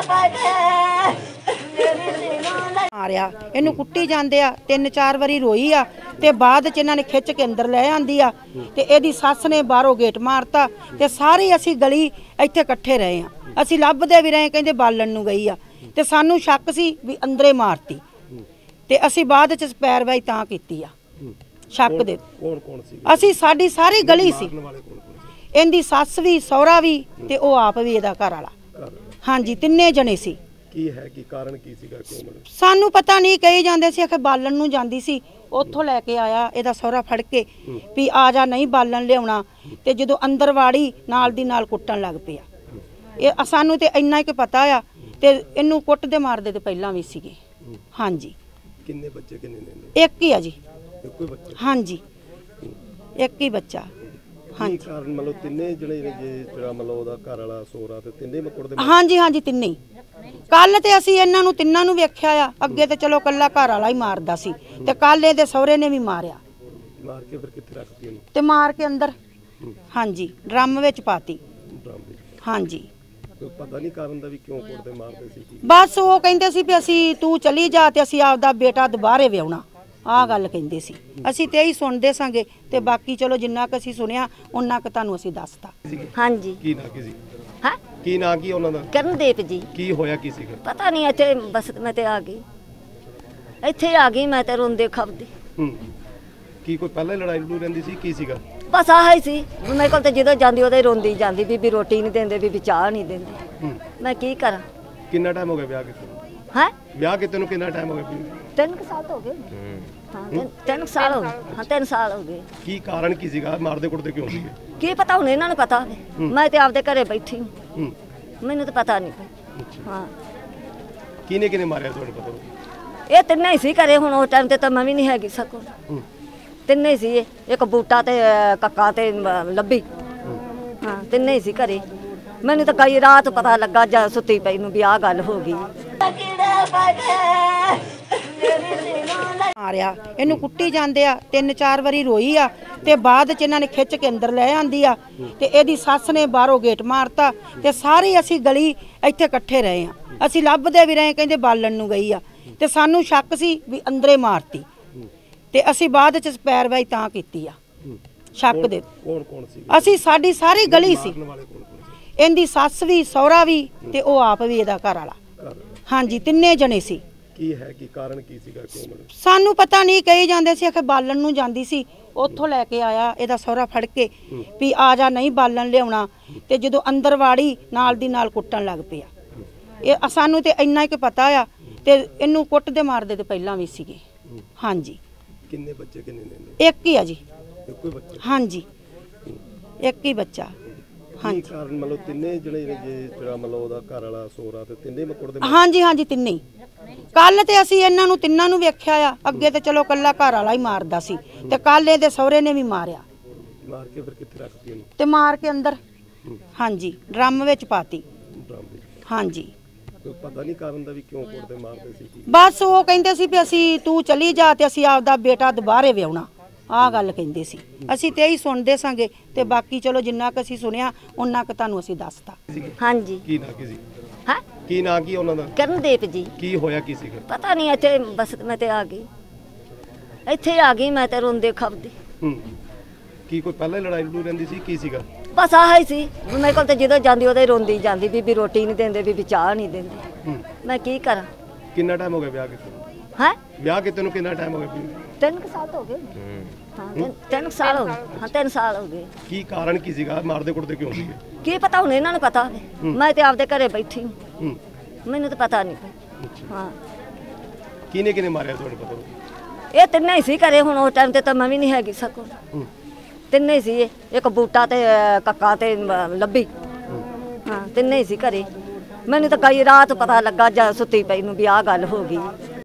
ਮਾਰਿਆ ਇਹਨੂੰ ਕੁੱਟੀ ਜਾਂਦੇ ਆ 3-4 ਵਾਰੀ ਰੋਈ ਆ ਤੇ ਬਾਅਦ ਚ ਇਹਨਾਂ ਨੇ ਖਿੱਚ ਕੇ ਅੰਦਰ ਲੈ ਆਂਦੀ ਆ ਤੇ ਇਹਦੀ ਸੱਸ ਨੇ ਬਾਹਰੋਂ ਗੇਟ ਮਾਰਤਾ ਤੇ ਸਾਰੇ ਅਸੀਂ ਗਲੀ ਇੱਥੇ ਇਕੱਠੇ ਰਹੇ ਆ। ਅਸੀਂ ਲੱਭਦੇ ਵੀ ਰਹੇ, ਕਹਿੰਦੇ ਬਾਲਣ ਨੂੰ ਗਈ ਆ ਤੇ ਸਾਨੂੰ ਸ਼ੱਕ ਸੀ ਵੀ ਅੰਦਰੇ ਮਾਰਤੀ ਤੇ ਅਸੀਂ ਬਾਅਦ ਚ ਪੈਰਵਾਈ ਤਾਂ ਕੀਤੀ ਆ ਸ਼ੱਕ ਦੇ। ਕੌਣ ਸੀ? ਅਸੀਂ ਸਾਡੀ ਸਾਰੀ ਗਲੀ ਸੀ, ਇਹਦੀ ਸੱਸ ਵੀ ਸਹੁਰਾ ਵੀ ਤੇ ਉਹ ਆਪ ਵੀ ਇਹਦਾ ਘਰ ਵਾਲਾ। ਹਾਂਜੀ, ਤਿੰਨੇ ਜਣੇ ਸੀ। ਕੀ ਹੈ ਕੀ ਕਾਰਨ ਕੀ ਸੀਗਾ, ਕਿਉਂ ਮਤਲਬ ਸਾਨੂੰ ਪਤਾ ਨਹੀਂ, ਕਹੀ ਜਾਂਦੇ ਸੀ ਕਿ ਬਾਲਣ ਨੂੰ ਜਾਂਦੀ ਸੀ, ਉੱਥੋਂ ਲੈ ਕੇ ਆਇਆ ਇਹਦਾ ਸਹੁਰਾ ਫੜ ਕੇ ਵੀ ਆ ਜਾ, ਨਹੀਂ ਬਾਲਣ ਲਿਆਉਣਾ ਤੇ ਜਦੋਂ ਅੰਦਰ ਵਾੜੀ ਨਾਲ ਦੀ ਨਾਲ ਕੁੱਟਣ ਲੱਗ ਪਿਆ। ਇਹ ਸਾਨੂੰ ਤੇ ਇੰਨਾ ਹੀ ਪਤਾ ਆ ਤੇ ਇਹਨੂੰ ਕੁੱਟਦੇ ਮਾਰਦੇ ਤੇ ਪਹਿਲਾਂ ਵੀ ਸੀਗੇ। ਹਾਂਜੀ। ਕਿੰਨੇ ਬੱਚੇ ਕਿੰਨੇ ਨੇ? ਇੱਕ ਹੀ ਆ ਜੀ। ਇੱਕੋ ਹੀ ਬੱਚਾ? ਹਾਂਜੀ, ਇੱਕ ਹੀ ਬੱਚਾ। ਹਾਂਜੀ। ਕਾਰਨ ਮਤਲਬ ਤਿੰਨੇ ਜਿਹੜੇ ਜਿਹੜਾ ਮਤਲਬ ਉਹਦਾ ਘਰ ਵਾਲਾ ਸੋਹਰਾ ਤੇ ਤਿੰਨੇ ਕੁੱਟਦੇ? ਹਾਂਜੀ ਹਾਂਜੀ, ਤਿੰਨੇ ਹੀ। ਕੱਲ ਤੇ ਅਸੀਂ ਇਹਨਾਂ ਨੂੰ ਤਿੰਨਾਂ ਨੂੰ ਵੇਖਿਆ ਆ, ਅੱਗੇ ਤੇ ਚਲੋ ਕੱਲਾ ਘਰ ਵਾਲਾ ਹੀ ਮਾਰਦਾ ਸੀ ਤੇ ਕੱਲ ਇਹਦੇ ਸਹੁਰੇ ਨੇ ਵੀ ਮਾਰਿਆ। ਮਾਰ ਕੇ ਫਿਰ ਕਿੱਥੇ ਰੱਖਤੀ ਇਹਨੂੰ? ਤੇ ਮਾਰ ਕੇ ਅੰਦਰ, ਹਾਂਜੀ, ਡਰਮ ਵਿੱਚ ਪਾਤੀ। ਡਰਮ ਵਿੱਚ? ਹਾਂਜੀ। ਕੋਈ ਪਤਾ ਨਹੀਂ ਕਾਰਨ ਦਾ ਵੀ ਕਿਉਂ ਕੁੱਟਦੇ ਮਾਰਦੇ ਸੀ? ਬਸ ਉਹ ਕਹਿੰਦੇ ਸੀ ਵੀ ਅਸੀਂ ਤੂੰ ਚਲੀ ਜਾ ਤੇ ਅਸੀਂ ਆਪਦਾ ਬੇਟਾ ਦੁਬਾਰੇ ਵਿਆਹੁਣਾ, ਆਹ ਗੱਲ ਕਹਿੰਦੇ ਸੀ। ਅਸੀਂ ਤੇ ਇਹੀ ਸੁਣਦੇ ਸਾਂਗੇ ਤੇ ਬਾਕੀ ਚਲੋ ਜਿੰਨਾ ਕੁ ਅਸੀਂ ਸੁਣਿਆ ਉਹਨਾਂ ਕੁ ਤੁਹਾਨੂੰ ਅਸੀਂ ਦੱਸਤਾ। ਹਾਂਜੀ। ਕੀ ਨਾਂ ਕੀ ਸੀ? ਹਾਂ, ਕੀ ਨਾਂ ਕੀ ਉਹਨਾਂ ਦਾ? ਕਰਨਦੀਪ ਜੀ। ਕੀ ਹੋਇਆ ਕੀ ਸੀਗਾ? ਪਤਾ ਨਹੀਂ, ਇੱਥੇ ਬਸ ਮੈਂ ਤੇ ਆ ਗਈ, ਇੱਥੇ ਆ ਗਈ ਮੈਂ ਤੇ ਰੋਂਦੇ ਖਪਦੀ। ਕੀ ਕੋਈ ਪਹਿਲਾਂ ਲੜਾਈ ਲੜੂ ਰਹਿੰਦੀ ਸੀ, ਕੀ ਸੀਗਾ? ਬਸ ਆਹ ਹੀ ਸੀ, ਮੇਰੇ ਕੋਲ ਤੇ ਜਦੋਂ ਜਾਂਦੀ ਉਹਦੇ ਰੋਂਦੀ ਜਾਂਦੀ, ਬੀਬੀ ਰੋਟੀ ਨਹੀਂ ਦਿੰਦੇ, ਬੀਬੀ ਚਾਹ ਨਹੀਂ ਦਿੰਦੀ। ਮੈਂ ਕੀ ਕਰਾਂ? ਕਿੰਨਾ ਟਾਈਮ ਹੋ ਗਿਆ ਵਿਆਹ ਕੀਤੇ? ਹੈ ਵਿਆਹ ਕੀਤੇ ਨੂੰ ਕਿੰਨਾ ਟਾਈਮ ਹੋ ਗਿਆ? 3 ਸਾਲ ਹੋ ਗਏ। ਹਾਂ, 3 ਸਾਲ ਹੋ ਗਏ। ਹਾਂ, 3 ਸਾਲ ਹੋ ਗਏ। ਕੀ ਕਾਰਨ ਕੀ ਸੀਗਾ? ਮਾਰਦੇ ਕੁੱਟਦੇ ਕਿਉਂ ਸੀਗੇ? ਕੀ ਪਤਾ, ਹੁਣ ਇਹਨਾਂ ਨੂੰ ਪਤਾ ਹੋਵੇ। ਮੈਂ ਤੇ ਆਪਦੇ ਘਰੇ ਬੈਠੀ ਹੂੰ, ਮੈਨੂੰ ਤਾਂ ਪਤਾ ਨਹੀਂ। ਹਾਂ। ਕਿਹਨੇ ਕਿਹਨੇ ਮਾਰਿਆ ਤੁਹਾਨੂੰ ਪਤਾ? ਇਹ ਤਿੰਨੇ ਹੀ ਸੀ ਘਰੇ, ਹੁਣ ਉਸ ਟਾਈਮ ਤੇ ਤਾਂ ਮੈਂ ਵੀ ਨਹੀਂ ਹੈਗੀ ਸਕੋ। ਤਿੰਨੇ ਹੀ ਸੀ, ਇੱਕ ਬੂਟਾ ਤੇ ਕੱਕਾ ਤੇ ਲੱਭੀ। ਹਾਂ, ਤਿੰਨੇ ਹੀ ਸੀ ਘਰੇ। ਮੈਨੂੰ ਤਾਂ ਕਈ ਰਾਤ ਪਤਾ ਲੱਗਾ ਜਾਂ ਸੁੱਤੀ ਪਈ ਨੂੰ ਵੀ ਆਹ ਗੱਲ ਹੋ ਗਈ। ਮਾਰਿਆ ਇਹਨੂੰ ਕੁੱਟੀ ਜਾਂਦੇ ਆ 3-4 ਵਾਰੀ ਰੋਈ ਆ ਤੇ ਬਾਅਦ ਚ ਇਹਨਾਂ ਨੇ ਖਿੱਚ ਕੇ ਅੰਦਰ ਲੈ ਆਂਦੀ ਆ ਤੇ ਇਹਦੀ ਸੱਸ ਨੇ ਬਾਹਰੋਂ ਗੇਟ ਮਾਰਤਾ ਤੇ ਸਾਰੇ ਅਸੀਂ ਗਲੀ ਇੱਥੇ ਇਕੱਠੇ ਰਹੇ ਆ। ਅਸੀਂ ਲੱਭਦੇ ਵੀ ਰਹੇ, ਕਹਿੰਦੇ ਬਾਲਣ ਨੂੰ ਗਈ ਆ ਤੇ ਸਾਨੂੰ ਸ਼ੱਕ ਸੀ ਵੀ ਅੰਦਰੇ ਮਾਰਤੀ ਤੇ ਅਸੀਂ ਬਾਅਦ ਚ ਪੈਰਵਾਈ ਤਾਂ ਕੀਤੀ ਆ ਸ਼ੱਕ ਦੇ। ਕੌਣ ਸੀ? ਅਸੀਂ ਸਾਡੀ ਸਾਰੀ ਗਲੀ ਸੀ, ਇਹਦੀ ਸੱਸ ਵੀ ਸਹੁਰਾ ਵੀ ਤੇ ਉਹ ਆਪ ਵੀ ਇਹਦਾ ਘਰ ਵਾਲਾ। ਹਾਂਜੀ, ਤਿੰਨੇ ਜਣੇ ਸੀ। ਕੀ ਹੈ ਕੀ ਕਾਰਨ ਕੀ ਸੀਗਾ, ਕਿਉਂ ਮਤਲਬ? ਸਾਨੂੰ ਪਤਾ ਨਹੀਂ, ਕਹੀ ਜਾਂਦੇ ਸੀ ਕਿ ਬਾਲਣ ਨੂੰ ਜਾਂਦੀ ਸੀ, ਉੱਥੋਂ ਲੈ ਕੇ ਆਇਆ ਇਹਦਾ ਸਹੁਰਾ ਫੜ ਕੇ ਵੀ ਆ ਜਾ, ਨਹੀਂ ਬਾਲਣ ਲਿਆਉਣਾ ਤੇ ਜਦੋਂ ਅੰਦਰ ਵਾੜੀ ਨਾਲ ਦੀ ਨਾਲ ਕੁੱਟਣ ਲੱਗ ਪਿਆ। ਇਹ ਸਾਨੂੰ ਤੇ ਇੰਨਾ ਹੀ ਪਤਾ ਆ ਤੇ ਇਹਨੂੰ ਕੁੱਟਦੇ ਮਾਰਦੇ ਤੇ ਪਹਿਲਾਂ ਵੀ ਸੀਗੇ। ਹਾਂਜੀ। ਕਿੰਨੇ ਬੱਚੇ ਕਿੰਨੇ ਨੇ? ਇੱਕ ਹੀ ਆ ਜੀ। ਇੱਕੋ ਹੀ ਬੱਚਾ? ਹਾਂਜੀ, ਇੱਕ ਹੀ ਬੱਚਾ। ਹਾਂਜੀ। ਕਾਰਨ ਮਤਲਬ ਤਿੰਨੇ ਜਿਹੜੇ ਜਿਹੜਾ ਮਤਲਬ ਉਹਦਾ ਘਰ ਵਾਲਾ ਸੋਹਰਾ ਤੇ ਤਿੰਨੇ ਕੁੱਟਦੇ? ਹਾਂਜੀ ਹਾਂਜੀ, ਤਿੰਨੇ ਹੀ। ਕੱਲ ਤੇ ਅਸੀਂ ਇਹਨਾਂ ਨੂੰ ਤਿੰਨਾਂ ਨੂੰ ਵੇਖਿਆ ਆ, ਅੱਗੇ ਤੇ ਚਲੋ ਕੱਲਾ ਘਰ ਵਾਲਾ ਹੀ ਮਾਰਦਾ ਸੀ ਤੇ ਕੱਲ ਇਹਦੇ ਸਹੁਰੇ ਨੇ ਵੀ ਮਾਰਿਆ। ਮਾਰ ਕੇ ਫਿਰ ਕਿੱਥੇ ਰੱਖਤੀ ਇਹਨੂੰ? ਤੇ ਮਾਰ ਕੇ ਅੰਦਰ, ਹਾਂਜੀ, ਡਰਮ ਵਿੱਚ ਪਾਤੀ। ਡਰਮ ਵਿੱਚ? ਹਾਂਜੀ। ਕੋਈ ਪਤਾ ਨਹੀਂ ਕਾਰਨ ਦਾ ਵੀ ਕਿਉਂ ਕੁੱਟਦੇ ਮਾਰਦੇ ਸੀ? ਬਸ ਉਹ ਕਹਿੰਦੇ ਸੀ ਵੀ ਅਸੀਂ ਤੂੰ ਚਲੀ ਜਾ ਤੇ ਅਸੀਂ ਆਪਦਾ ਬੇਟਾ ਦੁਬਾਰੇ ਵਿਆਹੁਣਾ, ਆਹ ਗੱਲ ਕਹਿੰਦੇ ਸੀ। ਅਸੀਂ ਤੇ ਇਹੀ ਸੁਣਦੇ ਸਾਂਗੇ ਤੇ ਬਾਕੀ ਚਲੋ ਜਿੰਨਾ ਕੁ ਅਸੀਂ ਸੁਣਿਆ ਉਹਨਾਂ ਕੁ ਤੁਹਾਨੂੰ ਅਸੀਂ ਦੱਸਤਾ। ਹਾਂਜੀ। ਕੀ ਨਾਂ ਕੀ ਸੀ? ਹਾਂ, ਕੀ ਨਾਂ ਕੀ ਉਹਨਾਂ ਦਾ? ਕਰਨਦੀਪ ਜੀ। ਕੀ ਹੋਇਆ ਕੀ ਸੀਗਾ? ਪਤਾ ਨਹੀਂ, ਇੱਥੇ ਬਸ ਮੈਂ ਤੇ ਆ ਗਈ, ਇੱਥੇ ਆ ਗਈ ਮੈਂ ਤੇ ਰੋਂਦੇ ਖਪਦੀ। ਕੀ ਕੋਈ ਪਹਿਲਾਂ ਲੜਾਈ ਲੜੂ ਰਹਿੰਦੀ ਸੀ, ਕੀ ਸੀਗਾ? ਬਸ ਆਹ ਹੀ ਸੀ, ਮੇਰੇ ਕੋਲ ਤੇ ਜਦੋਂ ਜਾਂਦੀ ਉਹਦੇ ਰੋਂਦੀ ਜਾਂਦੀ, ਬੀਬੀ ਰੋਟੀ ਨਹੀਂ ਦਿੰਦੇ, ਬੀਬੀ ਚਾਹ ਨਹੀਂ ਦਿੰਦੀ। ਮੈਂ ਕੀ ਕਰਾਂ? ਕਿੰਨਾ ਟਾਈਮ ਹੋ ਗਿਆ ਵਿਆਹ ਕੀਤੇ? ਹੈ ਵਿਆਹ ਕੀਤੇ ਨੂੰ ਕਿੰਨਾ ਟਾਈਮ ਹੋ ਗਿਆ? 3 ਸਾਲ ਹੋ ਗਏ। ਹਾਂ, 3 ਸਾਲ ਹੋ ਗਏ। ਹਾਂ, 3 ਸਾਲ ਹੋ ਗਏ। ਕੀ ਕਾਰਨ ਕੀ ਸੀਗਾ? ਮਾਰਦੇ ਕੁੱਟਦੇ ਕਿਉਂ ਸੀਗੇ? ਕੀ ਪਤਾ, ਹੁਣ ਇਹਨਾਂ ਨੂੰ ਪਤਾ ਹੋਵੇ। ਮੈਂ ਤੇ ਆਪਦੇ ਘਰੇ ਬੈਠੀ ਹੂੰ, ਮੈਨੂੰ ਤਾਂ ਪਤਾ ਨਹੀਂ। ਹਾਂ। ਕਿਹਨੇ ਕਿਹਨੇ ਮਾਰਿਆ ਤੁਹਾਨੂੰ ਪਤਾ? ਇਹ ਤਿੰਨੇ ਹੀ ਸੀ ਘਰੇ, ਹੁਣ ਉਸ ਟਾਈਮ ਤੇ ਤਾਂ ਮੈਂ ਵੀ ਨਹੀਂ ਹੈਗੀ ਸਕੋ। ਤਿੰਨੇ ਹੀ ਸੀ, ਇੱਕ ਬੂਟਾ ਤੇ ਕੱਕਾ ਤੇ ਲੱਭੀ। ਹਾਂ, ਤਿੰਨੇ ਹੀ ਸੀ ਘਰੇ। ਮੈਨੂੰ ਤਾਂ ਕਈ ਰਾਤ ਪਤਾ ਲੱਗਾ ਜਾਂ ਸੁੱਤੀ ਪਈ ਨੂੰ ਵੀ ਆਹ ਗੱਲ ਹੋ ਗਈ।